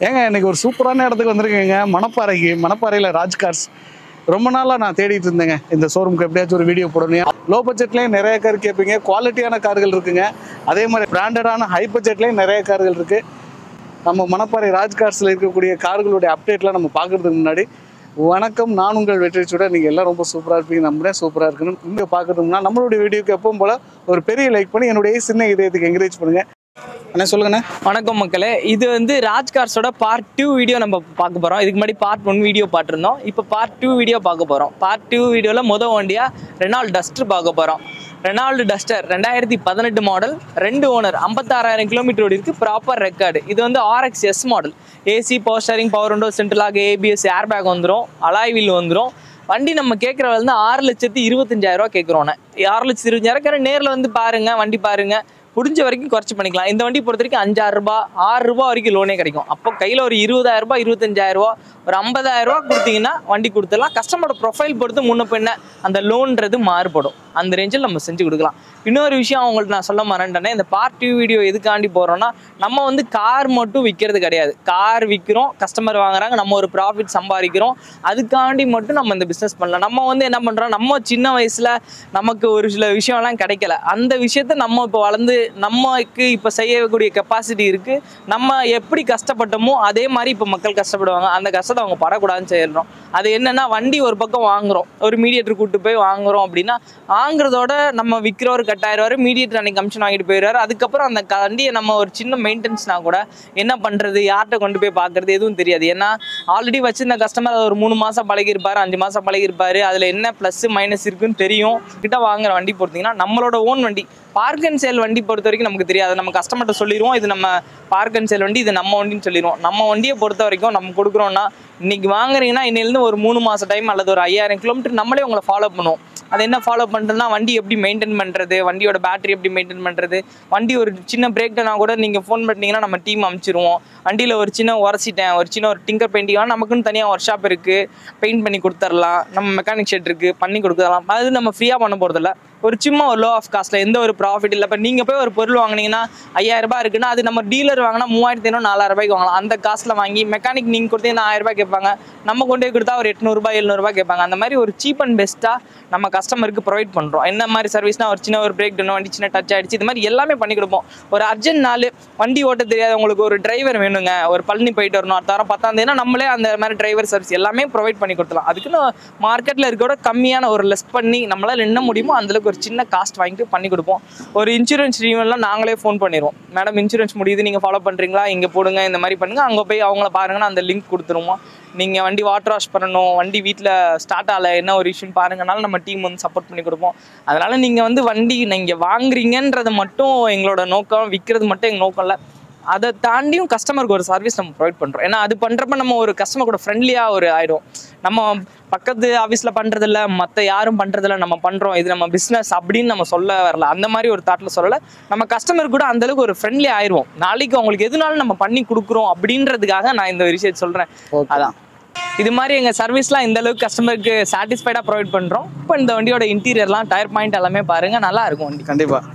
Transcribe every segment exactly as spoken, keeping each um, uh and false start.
ஏங்க இன்னைக்கு ஒரு சூப்பரான இடத்துக்கு வந்திருக்கேங்க. மணப்பாறைக்கு. மணப்பாறையில் ராஜ் கார்ஸ். ரொம்ப நாளாக நான் தேடிட்டு இருந்தேங்க இந்த ஷோரூமுக்கு எப்படியாச்சும் ஒரு வீடியோ போடணும். லோ பட்ஜெட்லேயும் நிறைய கார் கேட்பீங்க, குவாலிட்டியான கார்கள் இருக்குங்க. அதே மாதிரி பிராண்டடான ஹை பட்ஜெட்லேயும் நிறைய கார்கள் இருக்குது. நம்ம மணப்பாறை ராஜ் கார்ஸில் இருக்கக்கூடிய கார்களுடைய அப்டேட்லாம் நம்ம பார்க்குறதுக்கு முன்னாடி, வணக்கம், நான் உங்கள் வெற்றிச்சூட. நீங்கள் எல்லாம் ரொம்ப சூப்பராக இருப்பீங்க, நம்புறேன். சூப்பராக இருக்கணும். இங்கே பார்க்குறதுக்குன்னா நம்மளுடைய வீடியோக்கு எப்பவும் போல் ஒரு பெரிய லைக் பண்ணி என்னுடைய சின்ன இதயத்துக்கு என்கரேஜ் பண்ணுங்கள். அண்ணா சொல்லுங்கண்ணே. வணக்கம் மக்களே, இது வந்து ராஜ் கார்ஸோட பார்ட் டூ வீடியோ நம்ம பார்க்க போகிறோம். இதுக்கு முன்னாடி பார்ட் ஒன் வீடியோ பார்த்துருந்தோம். இப்போ பார்ட் டூ வீடியோ பார்க்க போகிறோம். பார்ட் டூ வீடியோவில் மொதல் வண்டியாக ரெனால்ட் டஸ்டர் பார்க்க போகிறோம். ரெனால்டு டஸ்டர் ரெண்டாயிரத்தி பதினெட்டு மாடல், ரெண்டு ஓனர், ஐம்பத்தாறாயிரம் கிலோமீட்டர் ஓடி இருக்குது, ப்ராப்பர் ரெக்கார்டு. இது வந்து RX S model. AC, power steering, power window, சென்ட்ரலாக ஏபிஎஸ், ஏர் பேக் வந்துடும், அலாய் வீல் வந்துடும். வண்டி நம்ம கேட்குற வந்து ஆறு லட்சத்தி இருபத்தஞ்சாயிரம் ரூபா கேட்குறோன்னே. ஆறு லட்சத்தி இருபத்தஞ்சாயிரம் நேரில் வந்து பாருங்கள், வண்டி பாருங்கள், முடிஞ்ச வரைக்கும் குறைச்சி பண்ணிக்கலாம். இந்த வண்டி பொறுத்த வரைக்கும் அஞ்சாறு ரூபா ஆறு ரூபா வரைக்கும் லோனே கிடைக்கும். அப்போ கையில் ஒரு இருபதாயிரம் ரூபாய் இருபத்தஞ்சாயிரம் ரூபா ஒரு ஐம்பதாயிரம் ரூபா கொடுத்தீங்கன்னா வண்டி கொடுத்துடலாம். கஸ்டமரோட ப்ரொஃபைல் பொறுத்து முன்ன பின்ன அந்த லோன்றது மாறுபடும். அந்த ரேஞ்சில் நம்ம செஞ்சு கொடுக்கலாம். இன்னொரு விஷயம் அவங்கள்ட்ட நான் சொல்ல மறந்துட்டேனே, இந்த பார்ட் டூ வீடியோ எதுக்காண்டி போகிறோன்னா, நம்ம வந்து கார் மட்டும் விற்கிறது கிடையாது. கார் விற்கிறோம், கஸ்டமர் வாங்குறாங்க, நம்ம ஒரு ப்ராஃபிட் சம்பாதிக்கிறோம். அதுக்காண்டி மட்டும் நம்ம இந்த பிஸ்னஸ் பண்ணலாம். நம்ம வந்து என்ன பண்ணுறோம், நம்ம சின்ன வயசில் நமக்கு ஒரு சில விஷயம்லாம் கிடைக்கல. அந்த விஷயத்த நம்ம இப்போ வளர்ந்து நமக்கு இப்போ செய்யக்கூடிய கெப்பாசிட்டி இருக்குது. நம்ம எப்படி கஷ்டப்பட்டோமோ அதே மாதிரி இப்போ மக்கள் கஷ்டப்படுவாங்க. அந்த கஷ்டத்தை அவங்க படக்கூடாதுன்னு செய்யறோம். அது என்னென்னா, வண்டி ஒரு பக்கம் வாங்குகிறோம், ஒரு மீடியேட்டர் கூப்பிட்டு போய் வாங்குகிறோம் அப்படின்னா, வாங்குறதோட நம்ம விற்கிற ஒரு கட்டாயிரம் மீடியேட்டர் அன்னைக்கு கமிஷன் வாங்கிட்டு போயிடுவார். அதுக்கப்புறம் அந்த வண்டியை நம்ம ஒரு சின்ன மெயின்டெனன்ஸ்னா கூட என்ன பண்ணுறது, யார்கிட்ட கொண்டு போய் பார்க்குறது எதுவும் தெரியாது. ஏன்னா ஆல்ரெடி வச்சிருந்த கஸ்டமர் ஒரு மூணு மாதம் பழகிருப்பார், அஞ்சு மாதம் பழகிருப்பார். அதில் என்ன ப்ளஸ் மைனஸ் இருக்குன்னு தெரியும். கிட்ட வாங்குற வண்டி பொறுத்திங்கன்னா நம்மளோட ஓன் வண்டி. பார்க் அண்ட் சேல் வண்டி பொறுத்த வரைக்கும் நமக்கு தெரியாது. நம்ம கஸ்டமர்கிட்ட சொல்லிடுவோம், இது நம்ம பார்க் அண்ட் சேல் வண்டி, இது நம்ம வண்டின்னு சொல்லிடுவோம். நம்ம வண்டியை பொறுத்த வரைக்கும் நம்ம கொடுக்குறோன்னா, இன்றைக்கி வாங்குறீங்கன்னா இன்னிலேருந்து ஒரு மூணு மாதம் டைம் அல்லது ஒரு ஐயாயிரம் கிலோமீட்டர் நம்மளே உங்களை ஃபாலோ பண்ணுவோம். அது என்ன ஃபாலோ பண்ணுறதுனா, வண்டி எப்படி மெயின்டைன் பண்ணுறது, வண்டியோட பேட்டரி எப்படி மெயின்டைன் பண்ணுறது, வண்டி ஒரு சின்ன பிரேக் டவுனா கூட நீங்கள் ஃபோன் பண்ணிங்கன்னா நம்ம டீம் அனுப்பிச்சிருவோம். வண்டியில் ஒரு சின்ன உரசிட்டேன், ஒரு சின்ன ஒரு டிங்கர் பெயிண்டிங், நமக்குன்னு தனியாக ஒர்க் ஷாப் இருக்குது, பெயிண்ட் பண்ணி கொடுத்துடலாம். நம்ம மெக்கானிக் ஷெட் இருக்குது, பண்ணி கொடுத்துடலாம். அது நம்ம ஃப்ரீயாக பண்ண போகிறதில்ல. ஒரு சும்மா ஒரு லோ ஆஃப் காஸ்ட்டில் எந்த ஒரு ப்ராஃபிட் இல்லை. இப்போ நீங்கள் போய் ஒரு பொருள் வாங்கினீங்கன்னா ஐயாயிரம் ரூபாய் இருக்குன்னா, அது நம்ம டீலர் வாங்கினா மூவாயிரத்தி ஐநூறு நாலாயிரம் ரூபாய்க்கு வாங்கலாம். அந்த காஸ்ட்டில் வாங்கி மெக்கானிக் நீங்கள் கொடுத்தீங்கன்னா ஆயிரம் ரூபாய் கேட்பாங்க, நம்ம கொண்டு போய் கொடுத்தா ஒரு எட்நூறுபா எழுநூறுபா கேட்பாங்க. அந்த மாதிரி ஒரு சீப் அண்ட் பெஸ்ட்டாக நம்ம கஸ்டமருக்கு ப்ரொவைட் பண்ணுறோம். என்ன மாதிரி சர்வீஸ்னால், ஒரு சின்ன ஒரு பிரேக் டவுன், வண்டி சின்ன டச் ஆகிடுச்சு, இது மாதிரி எல்லாமே பண்ணி கொடுப்போம். ஒரு அர்ஜென்ட் நாள் வண்டி ஓட்ட தெரியாது உங்களுக்கு ஒரு டிரைவர் வேணுங்க, ஒரு பழனி போயிட்டு வரணும், அடுத்த வாரம் பத்தாம் தேதினா நம்மளே அந்த மாதிரி டிரைவர் சர்வீஸ் எல்லாமே ப்ரொவைட் பண்ணி கொடுத்துலாம். அதுக்குன்னு மார்க்கெட்டில் இருக்கிற கம்மியான ஒரு லெஸ் பண்ணி நம்மளால் என்ன முடியுமோ அந்தளவுக்கு ஒரு சின்ன காஸ்ட் வாங்கிட்டு பண்ணி கொடுப்போம். ஒரு இன்சூரன்ஸ் ரீவெல்லாம் நாங்களே ஃபோன் பண்ணிடுவோம். மேடம் இன்சூரன்ஸ் முடியுது, நீங்கள் ஃபாலோ பண்ணுறீங்களா, இங்கே போடுங்க, இந்த மாதிரி பண்ணுங்கள், அங்கே போய் அவங்கள பாருங்கன்னா அந்த லிங்க் கொடுத்துருவோம். நீங்கள் வண்டி வாட்டர் வாஷ் பண்ணணும், வண்டி வீட்டில் ஸ்டார்ட் ஆகலை, என்ன ஒரு இஷ்யூன்னு பாருங்கனாலும் நம்ம டீம் வந்து சப்போர்ட் பண்ணி கொடுப்போம். அதனால் நீங்கள் வந்து வண்டி நீங்கள் வாங்குறீங்கன்றது மட்டும் எங்களோட நோக்கம், விற்கிறது மட்டும் எங்கள் நோக்கம் இல்லை. அதை தாண்டியும் கஸ்டமருக்கு ஒரு சர்வீஸ் நம்ம ப்ரொவைட் பண்ணுறோம். ஏன்னா அது பண்ணுறப்ப நம்ம ஒரு கஸ்டமர் கூட ஃப்ரெண்ட்லியாக ஒரு ஆகிடும். நம்ம பக்கத்து ஆஃபீஸில் பண்ணுறதில்ல, மற்ற யாரும் பண்ணுறதில்ல, நம்ம பண்ணுறோம், இது நம்ம பிஸ்னஸ் அப்படின்னு நம்ம சொல்ல வரல. அந்த மாதிரி ஒரு தாட்டில் சொல்லலை. நம்ம கஸ்டமர் கூட அந்தளவுக்கு ஒரு ஃப்ரெண்ட்லி ஆயிடுவோம். நாளைக்கு அவங்களுக்கு எதுனாலும் நம்ம பண்ணி கொடுக்குறோம் அப்படின்றதுக்காக நான் இந்த விஷயத்தை சொல்கிறேன். அதான் இது மாதிரி எங்கள் சர்வீஸ்லாம் இந்த அளவுக்கு கஸ்டமருக்கு சாட்டிஸ்ஃபைடாக ப்ரொவைட் பண்ணுறோம். இப்போ இந்த வண்டியோட இன்டீரியர்லாம், டயர் பாயிண்ட் எல்லாமே பாருங்கள், நல்லா இருக்கும் வண்டி. கண்டிப்பாக.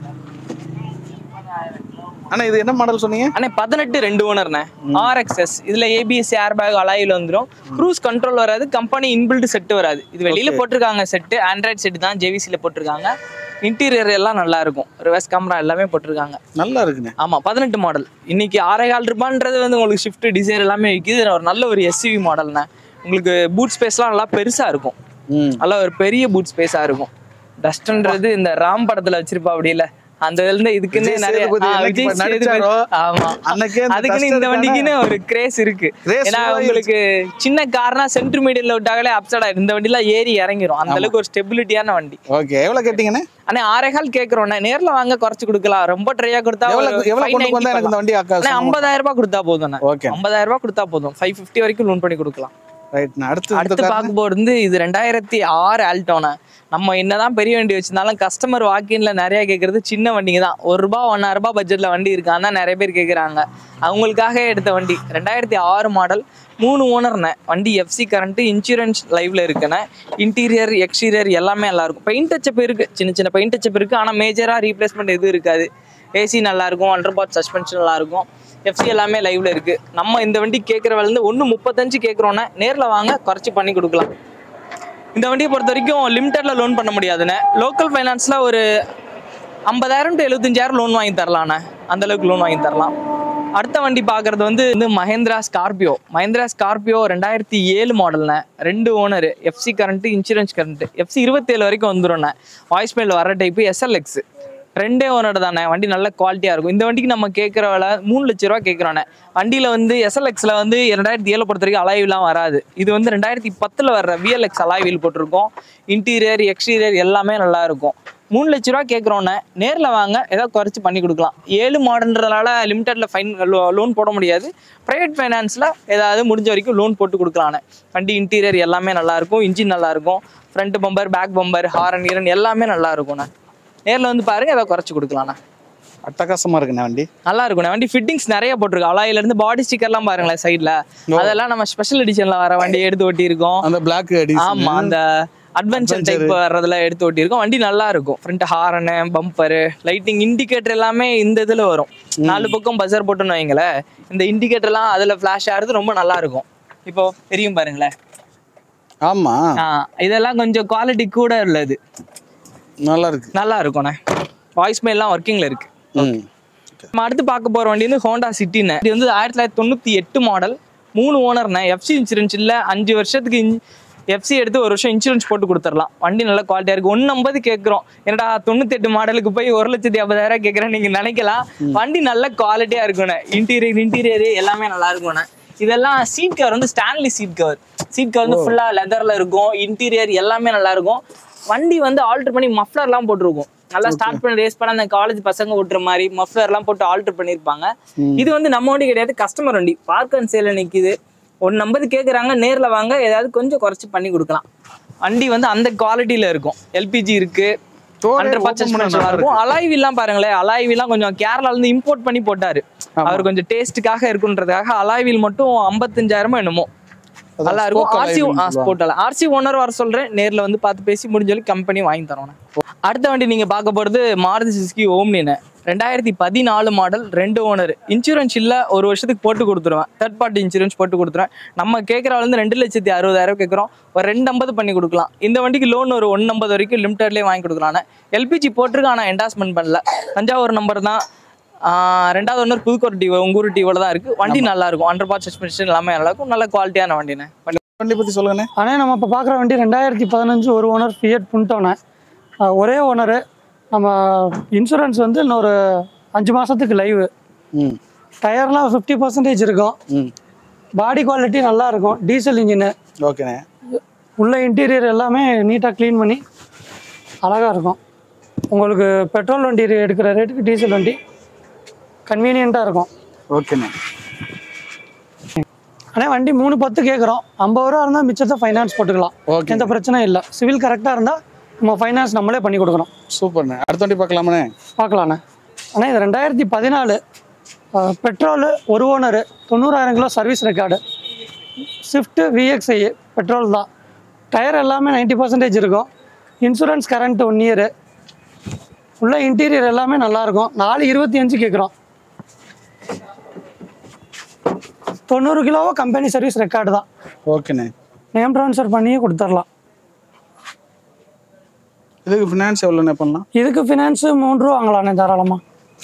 அண்ணா இது என்ன மாடல் சொன்னீங்க? அண்ணா பதினெட்டு ரெண்டு ஓனர்ண்ணே, ஆர்எக்ஸ்எஸ். இதில் ஏபிஎஸ், ஏர் பேக், அலாயில் வந்துடும். க்ரூஸ் கண்ட்ரோல் வராது, கம்பெனி இன்பில்ட் செட்டு வராது. இது வெளியில் போட்டிருக்காங்க செட்டு, ஆண்ட்ராய்ட் செட்டு தான், ஜேவிசியில் போட்டிருக்காங்க. இன்டீரியர் எல்லாம் நல்லா இருக்கும், ரிவர்ஸ் கேமரா எல்லாமே போட்டிருக்காங்க, நல்லா இருக்குண்ணே. ஆமாம், பதினெட்டு மாடல். இன்னைக்கு ஆறே கால் ரூபான்றது வந்து உங்களுக்கு ஷிஃப்ட் டிசைர் எல்லாமே விற்கிது. ஒரு நல்ல ஒரு எஸ்யூவி மாடல்ண்ணே. உங்களுக்கு பூட் ஸ்பேஸ்லாம் நல்லா பெருசாக இருக்கும், நல்லா ஒரு பெரிய பூட் ஸ்பேஸாக இருக்கும். டஸ்ட்ன்றது இந்த ராம் படத்தில் வச்சிருப்பா அப்படி இல்லை, அந்த இதுல இதுக்குன்னு நிறைய அதுக்குன்னு இந்த வண்டிக்குன்னு ஒரு கிரேஸ் இருக்கு. ஏன்னா உங்களுக்கு சின்ன கார்னா சென்டிமீட்டர்ல விட்டாங்களே அப்சைட் ஆயிடும். இந்த வண்டில ஏறி இறங்கிரும், அந்த அளவுக்கு ஒரு ஸ்டெபிலிட்டியான வண்டி. ஓகே, எவ்வளவு கேட்டீங்கன்னு? அண்ணா ஆறே கால் கேட்கறோம். நேர்ல வாங்க குறைச்சு கொடுக்கலாம். ரொம்ப ட்ரையா கொடுத்தா ஐம்பதாயிரம் ரூபாய் கொடுத்தா போதும். ஐம்பதாயிரம் ரூபாய் கொடுத்தா போதும், ஃபைவ் பிப்டி வரைக்கும் லோன் பண்ணி கொடுக்கலாம். அடுத்து பார்க்க போறது இது ரெண்டாயிரத்தி ஆறு ஆல்டோனா. நம்ம என்னதான் பெரிய வண்டி வச்சிருந்தாலும் கஸ்டமர் வாக்கின்ல நிறைய கேட்கறது சின்ன வண்டிங்க தான். ஒரு ரூபா ஒன்னாயிரம் ரூபாய் பட்ஜெட்ல வண்டி இருக்கான்னு தான் நிறைய பேர் கேட்குறாங்க. அவங்களுக்காக எடுத்த வண்டி ரெண்டாயிரத்தி ஆறு மாடல், மூணு ஓனர்ண்ணே. வண்டி எஃப்சி கரண்ட், இன்சூரன்ஸ் லைவ்ல இருக்குண்ணே. இன்டீரியர் எக்ஸ்டீரியர் எல்லாமே நல்லா இருக்கும். பெயிண்ட் டச்சப் இருக்கு, சின்ன சின்ன பெயிண்ட் டச்சப் இருக்கு, ஆனால் மேஜரா ரீப்ளேஸ்மெண்ட் எதுவும் இருக்காது. ஏசி நல்லாயிருக்கும், அண்டர் பாட் சஸ்பென்ஷன் நல்லாயிருக்கும், எஃப்சி எல்லாமே லைவ்ல இருக்குது. நம்ம இந்த வண்டி கேட்குற விலைந்து ஒன்று முப்பத்தஞ்சு கேட்குறோன்னே, நேரில் வாங்க குறைச்சி பண்ணி கொடுக்கலாம். இந்த வண்டியை பொறுத்த வரைக்கும் லிமிட்டடில் லோன் பண்ண முடியாதுண்ணே. லோக்கல் ஃபைனான்ஸில் ஒரு ஐம்பதாயிரம் டு எழுபத்தஞ்சாயிரம் லோன் வாங்கி தரலாண்ணே, அந்தளவுக்கு லோன் வாங்கி தரலாம். அடுத்த வண்டி பார்க்குறது வந்து வந்து மஹேந்திரா ஸ்கார்பியோ. மஹேந்திரா ஸ்கார்பியோ ரெண்டாயிரத்தி ஏழு மாடல்ண்ணே, ரெண்டு owner, FC current, insurance current, FC இருபத்தேழு வரைக்கும் வந்துடும்ண்ணே. வாய்ஸ் மேல் வர டைப்பு, எஸ்எல்எக்ஸ் ரெண்டே ஓனர் தானே. வண்டி நல்ல குவாலிட்டியாக இருக்கும். இந்த வண்டிக்கு நம்ம கேட்குற விலை மூணு லட்ச ரூபா கேட்குறோண்ணே. வண்டியில் வந்து எஸ்எல்எக்ஸில் வந்து ரெண்டாயிரத்தி ஏழு பொறுத்த வரைக்கும் அலாய்வெலாம் வராது. இது வந்து ரெண்டாயிரத்தி பத்தில் வர்ற விஎல்எக்ஸ் அலாய்வில் போட்டிருக்கோம். இன்டீரியர் எக்ஸ்டீரியர் எல்லாமே நல்லா இருக்கும். மூணு லட்ச ரூபா கேட்குறோன்னே, நேரில் வாங்க ஏதாவது குறைச்சி பண்ணி கொடுக்கலாம். ஏழு மாடன்றதுனால லிமிட்டடில் ஃபைன் லோ லோன் போட முடியாது. ப்ரைவேட் ஃபைனான்ஸில் ஏதாவது முடிஞ்ச வரைக்கும் லோன் போட்டு கொடுக்கலாண்ணே. வண்டி இன்டீரியர் எல்லாமே நல்லாயிருக்கும், இன்ஜின் நல்லாயிருக்கும், front bumper, back bumper, horn கீரன் எல்லாமே நல்லா இருக்கும்ண்ணே. நேரில் வந்து பாருங்க, ஏதாவது குறைச்சி கொடுக்கலாண்ணா. அட்டகாசமாக இருக்குண்ணே வண்டி, நல்லா இருக்குண்ணே. வண்டி ஃபிட்டிங்ஸ் நிறைய போட்டிருக்கு. அலாயிலேருந்து பாடி ஸ்டிக்கர்லாம் பாருங்களேன் சைடில், அதெல்லாம் நம்ம ஸ்பெஷல் எடிஷனில் வர வண்டி எடுத்து ஓட்டியிருக்கோம். அந்த பிளாக் ஆமாம், அந்த அட்வென்ச்சர் டைப் வர்றதுல எடுத்து ஓட்டியிருக்கோம். வண்டி நல்லா இருக்கும். Front horn, bumper, lighting, indicator எல்லாமே இந்த இதில் வரும். நாலு பக்கம் பஸர் போட்டுன்னு வைங்களேன், இந்த இண்டிகேட்டர்லாம் அதில் ஃப்ளாஷ் ஆகிறது ரொம்ப நல்லா இருக்கும். இப்போ தெரியும் பாருங்களேன். ஆமாம், இதெல்லாம் கொஞ்சம் குவாலிட்டி கூட உள்ளது, நல்லா இருக்கு, நல்லா இருக்கும்ண்ணே. வாய்ஸ் மெயிலாம் ஒர்க்கிங்கில் இருக்கு. நம்ம அடுத்து பார்க்க போகிற வண்டி வந்து ஹோண்டா சிட்டின்னு. இது வந்து ஆயிரத்தி தொள்ளாயிரத்தி தொண்ணூற்றி எட்டு மாடல், மூணு ஓனர்ண்ணே. எஃப்சி இன்சூரன்ஸ் இல்லை, அஞ்சு வருஷத்துக்கு எஃப்சி எடுத்து ஒரு வருஷம் இன்சூரன்ஸ் போட்டு கொடுத்துடலாம். வண்டி நல்ல குவாலிட்டியாக இருக்குது. ஒன்று ஐம்பது கேட்குறோம். என்னடா தொண்ணூற்றி எட்டு மாடலுக்கு போய் ஒரு லட்சத்தி ஐம்பதாயிரம் கேட்குறேன் நீங்கள் நினைக்கலாம். வண்டி நல்ல குவாலிட்டியாக இருக்குண்ணே. இன்டீரியர் இன்டீரியர் எல்லாமே நல்லா இருக்கும்ண்ணே. இதெல்லாம் சீட் கவர் வந்து Stanley seat cover. Seat cover வந்து ஃபுல்லாக லெதரில் இருக்கும். இன்டீரியர் எல்லாமே நல்லா இருக்கும். வண்டி வந்து ஆல்டர் பண்ணி மஃப்ளர்லாம் போட்டிருக்கும். நல்லா ஸ்டார்ட் பண்ணி ரேஸ் பண்ண அந்த காலேஜ் பசங்க ஓட்டுற மாதிரி மஃப்ளர்லாம் போட்டு ஆல்டர் பண்ணியிருப்பாங்க. இது வந்து நம்ம வண்டி கிடையாது, கஸ்டமர் வண்டி. பார்க் அண்ட் சேல நிற்கிது. ஒன்று ஐம்பது கேட்குறாங்க, நேரில் வாங்க ஏதாவது கொஞ்சம் குறைச்சி பண்ணி கொடுக்கலாம். வண்டி வந்து அந்த குவாலிட்டியில் இருக்கும். எல்பிஜி இருக்குது, ஹண்ட்ரட் பர்சன்ட் இருக்கும். அலாய்வில்லாம் பாருங்களேன், அலாய்வில்லாம் கொஞ்சம் கேரளாலேருந்து இம்போர்ட் பண்ணி போட்டார். அவர் கொஞ்சம் டேஸ்ட்டுக்காக இருக்குன்றதுக்காக அலாய்வில் மட்டும் ஐம்பத்தஞ்சாயிரமோ என்னமோ நல்லா இருக்கும். ஆர்சி போட்டல ஆர்சி ஓனர் வர சொல்றேன், நேரில் வந்து பார்த்து பேசி முடிஞ்சாலும் கம்பெனி வாங்கி தரோம். அடுத்த வண்டி நீங்க பார்க்க போறது மாருதி சுசுகி ஓம்னின்னு. ரெண்டாயிரத்தி பதினாலு மாடல், ரெண்டு ஓனர், இன்சூரன்ஸ் இல்லை, ஒரு வருஷத்துக்கு போட்டு கொடுத்துருவேன். தேர்ட் பார்ட்டி இன்சூரன்ஸ் போட்டு கொடுத்துருவேன். நம்ம கேட்குற வந்து ரெண்டு லட்சத்தி அறுபதாயிரம் கேட்குறோம். ஒரு ரெண்டு ஐம்பது பண்ணி கொடுக்கலாம். இந்த வண்டிக்கு லோன் ஒரு ஒன்று ஐம்பது வரைக்கும் லிமிட்டட்லேயே வாங்கி கொடுக்கலான்னு. எல்பிஜி போட்டிருக்கு, ஆனால் என்டாஸ்மெண்ட் பண்ணல. தஞ்சாவூர் நம்பர் தான். ரெண்டாவது ஒன்று புதுக்கோட்டை டிவோ, உங்கூர் டிவோல தான் இருக்குது. வண்டி நல்லா இருக்கும். அண்டர் பார்ட் சஸ்பென்ஷன் எல்லாமே நல்லா இருக்கும். நல்ல குவாலிட்டியான வண்டிண்ணே. வண்டி பற்றி சொல்லுங்கண்ணே. ஆனால் நம்ம இப்போ பார்க்குற வண்டி ரெண்டாயிரத்தி பதினஞ்சு ஒரு ஓனர் ஃபியட் புண்டோண்ணே. ஒரே ஓனரு. நம்ம இன்சூரன்ஸ் வந்து இன்னொரு அஞ்சு மாதத்துக்கு லைவு. டயர்லாம் ஃபிஃப்டி பர்சன்டேஜ் இருக்கும். பாடி குவாலிட்டி நல்லா இருக்கும். Diesel engine. ஓகேண்ணே. உள்ள இன்டீரியர் எல்லாமே நீட்டாக க்ளீன் பண்ணி அழகாக இருக்கும். உங்களுக்கு பெட்ரோல் வண்டி எடுக்கிற ரேட்டுக்கு டீசல் வண்டி கன்வீனியண்ட்டாக இருக்கும். ஓகேண்ணே. ஆனால் வண்டி மூணு பத்து கேட்குறோம். ஐம்பது ரூபா இருந்தால் மிச்சத்தை ஃபைனான்ஸ் போட்டுக்கலாம். எந்த பிரச்சனையும் இல்லை. சிவில் கரெக்டாக இருந்தால் நம்ம ஃபைனான்ஸ் நம்மளே பண்ணி கொடுக்கணும். சூப்பர்ண்ணே. அடுத்த வண்டி பார்க்கலாமாண்ணே? பார்க்கலாண்ணே. ஆனால் இது ரெண்டாயிரத்தி பதினாலு பெட்ரோலு, ஒரு ஓனரு, தொண்ணூறாயிரம் kilo service record, Swift VXI petrol தான். டயர் எல்லாமே நைன்ட்டி பர்சன்டேஜ் இருக்கும். Insurance current one year. உள்ள இன்டீரியர் எல்லாமே நல்லாயிருக்கும். நாலு இருபத்தி அஞ்சு கேட்குறோம். தொண்ணூறு கிலோவோ கம்பெனி சர்வீஸ் ரெக்கார்டு தான். ஓகேண்ணே. நேம் ட்ரான்ஸ்ஃபர் பண்ணியே கொடுத்துடலாம். இதுக்கு ஃபினான்ஸ் எவ்வளோண்ணே பண்ணலாம்? இதுக்கு ஃபினான்ஸு மூணு ரூபா வாங்கலாண்ணே தாராளமாக.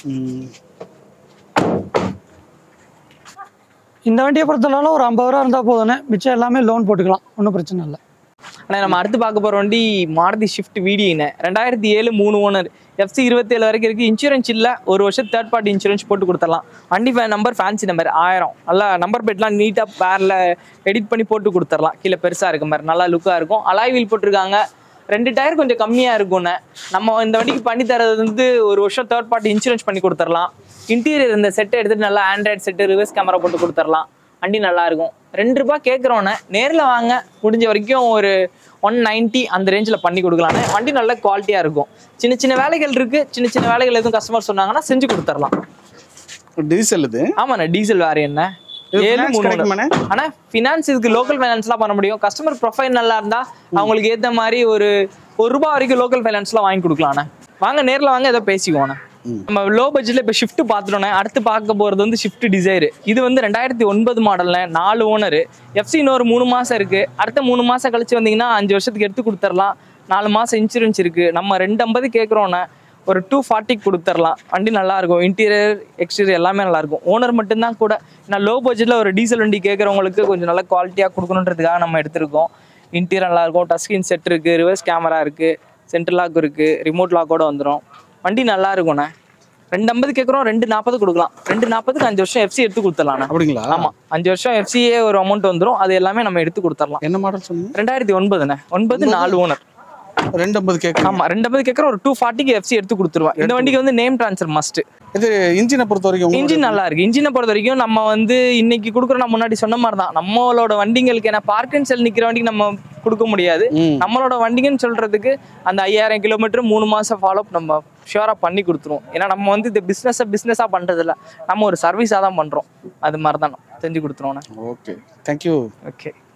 இந்த வண்டியை பொறுத்தளவில் ஒரு ஐம்பது ரூபா இருந்தால் போதுண்ணே. மிச்சம் எல்லாமே லோன் போட்டுக்கலாம், ஒன்றும் பிரச்சனை இல்லை. ஆனால் நம்ம அடுத்து பார்க்க போகிற வண்டி மாருதி ஷிஃப்ட் வீடியோண்ணே. ரெண்டாயிரத்தி ஏழு மூணு ஓனர், எஃப்சி இருபத்தேழு வரைக்கும் இருக்குது. இன்சூரன்ஸ் இல்லை, ஒரு வருஷம் தேர்ட் பார்ட்டி இன்சூரன்ஸ் போட்டு கொடுத்துடலாம். வண்டி நம்பர் ஃபேன்சி நம்பர் ஆயிரம். நல்லா நம்பர் பிளேட்லாம் நீட்டாக பேரில் எடிட் பண்ணி போட்டு கொடுத்துடலாம். கீழே பெருசாக இருக்க மாதிரி நல்லா லுக்காக இருக்கும். அலாய் வீல் போட்டிருக்காங்க. ரெண்டு டயர் கொஞ்சம் கம்மியாக இருக்கும்ண்ணே. நம்ம இந்த வண்டிக்கு பண்ணி தரது வந்து ஒரு வருஷம் தேர்ட் பார்ட்டி இன்சூரன்ஸ் பண்ணி கொடுத்துடலாம். இன்டீரியர் இந்த செட்டை எடுத்துகிட்டு நல்லா ஆண்ட்ராய்டு செட்டு, ரிவர்ஸ் கேமரா போட்டு கொடுத்துடலாம். வண்டி நல்லாயிருக்கும். ரெண்டு ரூபா கேட்குறோன்னே, நேரில் வாங்க முடிஞ்ச வரைக்கும் ஒரு ஒன் நைன்ட்டி அந்த ரேஞ்சில் பண்ணி கொடுக்கலான்னு. வண்டி நல்ல குவாலிட்டியாக இருக்கும். சின்ன சின்ன வேலைகள் இருக்குது. சின்ன சின்ன வேலைகள் எதுவும் கஸ்டமர் சொன்னாங்கன்னா செஞ்சு கொடுத்துடலாம். டீசல் இது? ஆமாண்ணா, டீசல் வேறு என்ன ஏழு மூணு. ஆனால் ஃபினான்ஸ் இதுக்கு லோக்கல் ஃபைனான்ஸ்லாம் பண்ண முடியும். கஸ்டமர் ப்ரொஃபைல் நல்லா இருந்தால் அவங்களுக்கு ஏற்ற மாதிரி ஒரு ஒரு ரூபா வரைக்கும் லோக்கல் ஃபைனான்ஸ்லாம் வாங்கி கொடுக்கலாண்ணே. வாங்க நேரில் வாங்க ஏதோ பேசிக்குவோண்ணே. நம்ம லோ பட்ஜெட்ல இப்போ ஷிஃப்ட் பார்த்துட்டோன்னே அடுத்து பார்க்க போகிறது வந்து ஷிஃப்ட் டிசைர். இது வந்து ரெண்டாயிரத்தி ஒன்பது மாடல்ல நாலு ஓனர், எஃப்சி இன்னொரு மூணு மாதம் இருக்குது. அடுத்த மூணு மாதம் கழிச்சு வந்தீங்கன்னா அஞ்சு வருஷத்துக்கு எடுத்து கொடுத்துடலாம். நாலு மாதம் இன்சூரன்ஸ் இருக்குது. நம்ம ரெண்டு ஐம்பது கேட்குறோன்னே ஒரு டூ ஃபார்ட்டிக்கு கொடுத்துடலாம். வண்டி நல்லாயிருக்கும், இன்டீரியர் எக்ஸ்டீரியர் எல்லாமே நல்லாயிருக்கும். ஓனர் மட்டும்தான் கூட. நான் லோ பட்ஜெட்டில் ஒரு டீசல் வண்டி கேட்குறவங்களுக்கு கொஞ்சம் நல்ல குவாலிட்டியாக கொடுக்கணுன்றதுக்காக நம்ம எடுத்திருக்கோம். இன்டீரியர் நல்லாயிருக்கும், டச் ஸ்க்ரீன் செட் இருக்குது, ரிவர்ஸ் கேமரா இருக்குது, சென்ட்ரல் லாக் இருக்குது, ரிமோட் லாக்கோட வந்துடும். வண்டி நல்லா இருக்கும்ண்ணே. ரெண்டு ஐம்பது கேட்குறோம், ரெண்டு நாற்பது கொடுக்கலாம். ரெண்டு நாற்பதுக்கு அஞ்சு வருஷம் எஃப்சி எடுத்து கொடுத்துடலாம். அப்படிங்களா? ஆமாம், அஞ்சு வருஷம் எஃப்சியே ஒரு அமௌண்ட் வந்துடும். அது எல்லாமே நம்ம எடுத்து கொடுத்துடலாம். என்ன மாடல் சொன்னீங்க? ரெண்டாயிரத்தி ஒன்பதுண்ணே. ஒன்பது நாலு ஓனர். ரெண்டு ஐம்பது கேட்குறோம். ஆமாம், ரெண்டு ஐம்பது கேட்குறோம். ஒரு டூ ஃபார்ட்டிக்கு எஃப்சி எடுத்து கொடுத்துருவேன். இந்த வண்டிக்கு வந்து நேம் ட்ரான்ஸ்ஃபர் மஸ்ட். இது இன்ஜினை பொறுத்த வரைக்கும் இன்ஜின் நல்லா இருக்கு. இன்ஜினை பொறுத்த வரைக்கும் நம்ம வந்து இன்னைக்கு கொடுக்குறோம். நான் முன்னாடி சொன்ன மாதிரி தான் நம்மளோட வண்டிங்களுக்கு, ஏன்னா பார்க் அண்ட் செல் நிற்கிற வண்டிக்கு நம்ம கொடுக்க முடியாது. நம்மளோட வண்டிங்கன்னு சொல்றதுக்கு அந்த ஐயாயிரம் கிலோமீட்டர் மூணு மாசம் ஃபாலோ நம்ம ஷியூரா பண்ணி கொடுத்துருவோம். ஏன்னா நம்ம வந்து இந்த பிஸ்னஸை பிஸ்னஸாக பண்ணுறது இல்லை, நம்ம ஒரு சர்வீஸாக தான் பண்ணுறோம். அது மாதிரி தான் செஞ்சு கொடுத்துருவோம். Okay, thank you. ஓகே.